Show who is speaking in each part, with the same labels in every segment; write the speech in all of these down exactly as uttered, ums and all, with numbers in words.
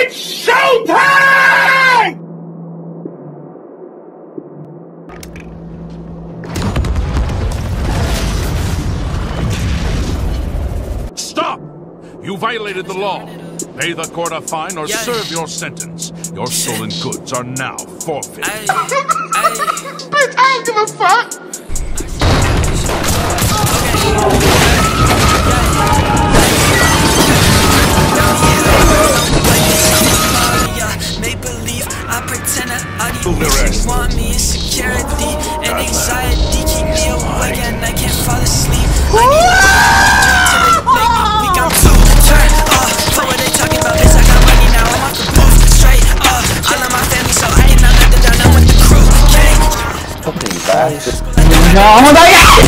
Speaker 1: It's showtime!
Speaker 2: Stop! You violated the law. Pay the court a fine or
Speaker 3: Yeah.
Speaker 2: serve your sentence. Your stolen goods are now forfeit.
Speaker 3: Ay, ay.
Speaker 1: Bitch, I don't give a fuck!
Speaker 3: Make believe, I pretend that I do want me insecurity and anxiety keep me awake and I can't fall asleep. I need a drink till they make me weak. I'm too turned off. For what they talking about, bitch, I got money now. I'm off the booth, straight off. I love my family, so I cannot let them down. I'm with the crew, gang.
Speaker 4: No, oh my god!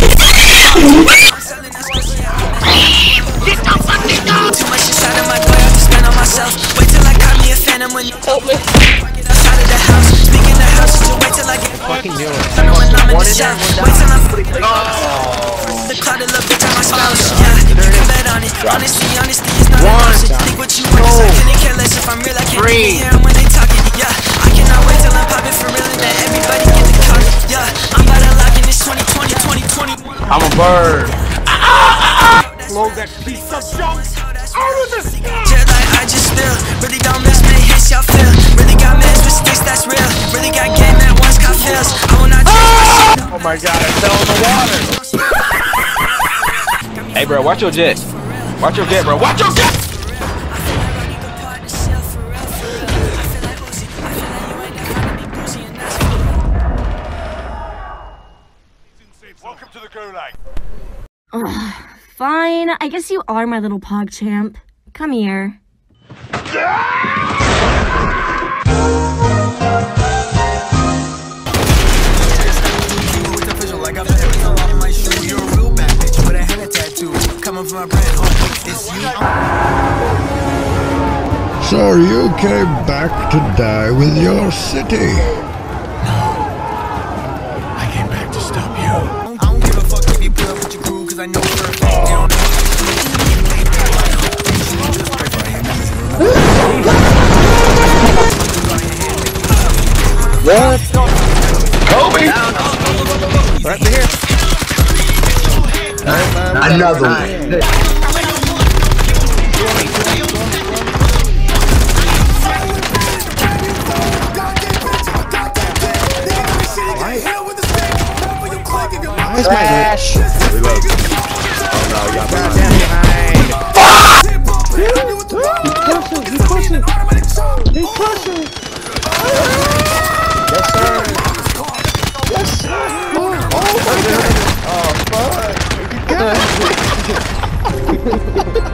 Speaker 3: Too much inside of my boy, I have to spend on myself. Wait till I got me a phantom when you help me. Get outside of the house, speak in the house, just wait till I get fucking new. I know when I'm in the south, wait till I'm the cloud of love, bitch, I'm my spouse. Yeah, you can bet on it. Honesty, honesty is not an option. Think what you want, cause I couldn't care less if I'm real. I can't even hear them when they talking. Yeah, I cannot wait till I'm popping for real and that everybody get the cock. Yeah, I'm about to lock in this twenty twenty, twenty twenty.
Speaker 4: I'm a bird.
Speaker 1: Blow that piece of junk out of the sky!
Speaker 3: Just like I just feel, really don't miss many hits y'all feel. Really got mans with sticks, that's real. Really got game that once caught fails. I will not change my shit.
Speaker 4: Oh my god, I fell in the water. Hey bro, watch your jet. Watch your jet, bro. Watch your jet!
Speaker 1: Welcome to the Gulag.
Speaker 5: Ugh, fine, I guess you are my little pog champ. Come here.
Speaker 6: So you came back to die with your city.
Speaker 7: I came back to stop you. I don't give a fuck if you put up with your crew, cause I know for a fact they don't know.
Speaker 4: What? Kobe! Right here.
Speaker 6: Another one.
Speaker 4: Where's my dash? Reload. Oh no, y'all behind. Fuck! He's pushing, he's pushing. He's pushing. Yes, sir. Yes, sir. Oh, my God. Oh, fuck.